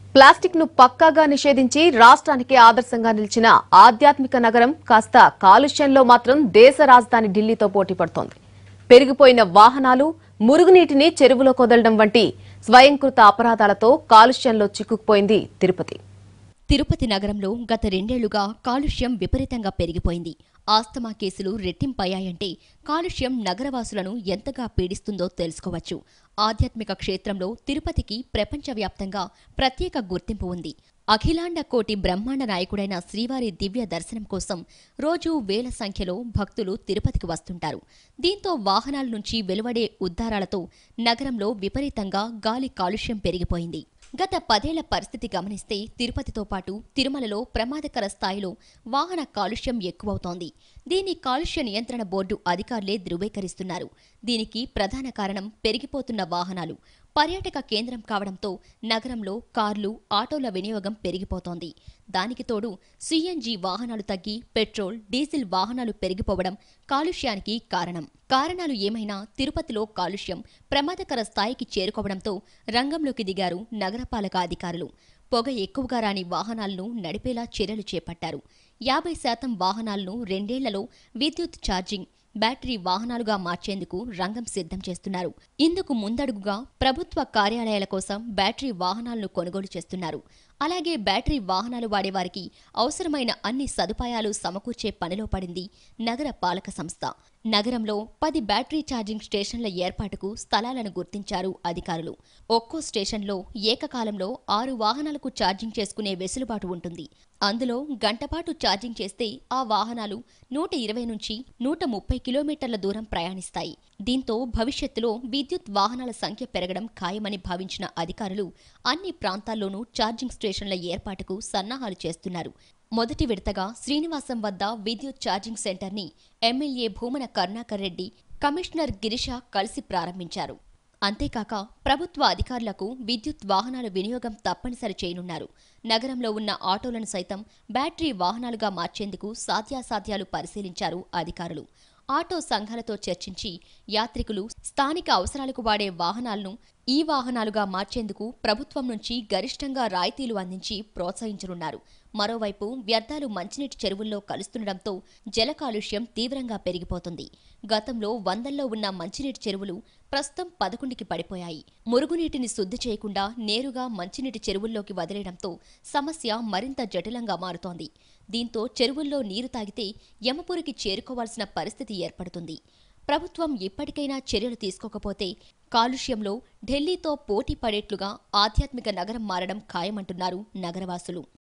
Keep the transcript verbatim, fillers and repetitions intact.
Plastic ను పక్కాగా నిషేధించి రాష్ట్రానికి ఆదర్శంగా నిలిచిన ఆధ్యాత్మిక నగరం కాస్త కాలుష్యంలో మాత్రం దేశ రాజధాని ఢిల్లీతో పోటీ పడుతోంది. పెరిగిపోయిన వాహనాలు, మురుగునీటిని చెరువులో కొదలడం వంటి స్వయంకృత అపరాధాలతో కాలుష్యంలో చిక్కుకుపోయింది తిరుపతి. తిరుపతి నగరంలో గత రెండేళ్లుగా కాలుష్యం విపరీతంగా పెరిగిపోయింది. ఆస్తమా కేసులు రెట్టింపయ్యాయంటే కాలుష్యం నగరవాసులను ఎంతగా పీడిస్తుందో తెలుసుకోవచ్చు. ఆధ్యాత్మిక క్షేత్రంలో తిరుపతికి ప్రపంచవ్యాప్తంగా ప్రత్యేక గుర్తింపు ఉంది. అఖిలాండ కోటి బ్రహ్మాండ నాయకుడైన శ్రీవారి దివ్య దర్శనం కోసం రోజూ వేల సంఖ్యలో భక్తులు తిరుపతికి వస్తుంటారు. దీంతో వాహనాల నుంచి వెలువడే ఉద్దారాలతో నగరంలో విపరీతంగా గాలి కాలుష్యం పెరిగిపోయింది. గత పదేళ్ల పరిస్థితి గమనిస్తే తిరుపతితో పాటు తిరుమలలో ప్రమాదకర స్థాయిలో వాహన కాలుష్యం ఎక్కువవుతోంది. దీన్ని కాలుష్య నియంత్రణ బోర్డు అధికారులే ధృవీకరిస్తున్నారు. దీనికి ప్రధాన కారణం పెరిగిపోతున్న వాహనాలు. పర్యాటక కేంద్రం కావడంతో నగరంలో కార్లు, ఆటోల వినియోగం పెరిగిపోతోంది. దానికి తోడు సీఎన్జీ వాహనాలు తగ్గి పెట్రోల్, డీజిల్ వాహనాలు పెరిగిపోవడం కాలుష్యానికి కారణం. కారణాలు ఏమైనా తిరుపతిలో కాలుష్యం ప్రమాదకర స్థాయికి చేరుకోవడంతో రంగంలోకి దిగారు నగరపాలక అధికారులు. పొగ ఎక్కువగా రాని వాహనాలను నడిపేలా చర్యలు చేపట్టారు. యాభై శాతం వాహనాలను రెండేళ్లలో విద్యుత్ ఛార్జింగ్, బ్యాటరీ వాహనాలుగా మార్చేందుకు రంగం సిద్ధం చేస్తున్నారు. ఇందుకు ముందడుగుగా ప్రభుత్వ కార్యాలయాల కోసం బ్యాటరీ వాహనాలను కొనుగోలు చేస్తున్నారు. అలాగే బ్యాటరీ వాహనాలు వాడేవారికి అవసరమైన అన్ని సదుపాయాలు సమకూర్చే పనిలో పడింది నగర పాలక సంస్థ. నగరంలో పది బ్యాటరీ ఛార్జింగ్ స్టేషన్ల ఏర్పాటుకు స్థలాలను గుర్తించారు అధికారులు. ఒక్కో స్టేషన్లో ఏకకాలంలో ఆరు వాహనాలకు ఛార్జింగ్ చేసుకునే వెసులుబాటు ఉంటుంది. అందులో గంటపాటు ఛార్జింగ్ చేస్తే ఆ వాహనాలు నూట ఇరవై నుంచి నూట ముప్పై కిలోమీటర్ల దూరం ప్రయాణిస్తాయి. దీంతో భవిష్యత్తులో విద్యుత్ వాహనాల సంఖ్య పెరగడం ఖాయమని భావించిన అధికారులు అన్ని ప్రాంతాల్లోనూ ఛార్జింగ్ స్టేషన్ల ఏర్పాటుకు సన్నాహాలు చేస్తున్నారు. మొదటి విడతగా శ్రీనివాసం వద్ద విద్యుత్ ఛార్జింగ్ సెంటర్ని ఎమ్మెల్యే భూమన కరుణాకర్ రెడ్డి, కమిషనర్ గిరిష కలిసి ప్రారంభించారు. అంతేకాక ప్రభుత్వ అధికారులకు విద్యుత్ వాహనాల వినియోగం తప్పనిసరి చేయనున్నారు. నగరంలో ఉన్న ఆటోలను సైతం బ్యాటరీ వాహనాలుగా మార్చేందుకు సాధ్యాసాధ్యాలు పరిశీలించారు అధికారులు. ఆటో సంఘాలతో చర్చించి యాత్రికులు స్థానిక అవసరాలకు వాడే వాహనాలను ఈ వాహనాలుగా మార్చేందుకు ప్రభుత్వం నుంచి గరిష్టంగా రాయితీలు అందించి ప్రోత్సహించనున్నారు. మరోవైపు వ్యర్థాలు మంచినీటి చెరువుల్లో కలుస్తుండటంతో జల కాలుష్యం తీవ్రంగా పెరిగిపోతుంది. గతంలో వందల్లో ఉన్న మంచినీటి చెరువులు ప్రస్తుతం పదకొండుకి పడిపోయాయి. మురుగునీటిని శుద్ధి చేయకుండా నేరుగా మంచినీటి చెరువుల్లోకి వదిలేయడంతో సమస్య మరింత జటిలంగా మారుతోంది. దీంతో చెరువుల్లో నీరు తాగితే యమపురికి చేరుకోవాల్సిన పరిస్థితి ఏర్పడుతుంది. ప్రభుత్వం ఇప్పటికైనా చర్యలు తీసుకోకపోతే కాలుష్యంలో ఢిల్లీతో పోటీ పడేట్లుగా ఆధ్యాత్మిక నగరం మారడం ఖాయమంటున్నారు నగరవాసులు.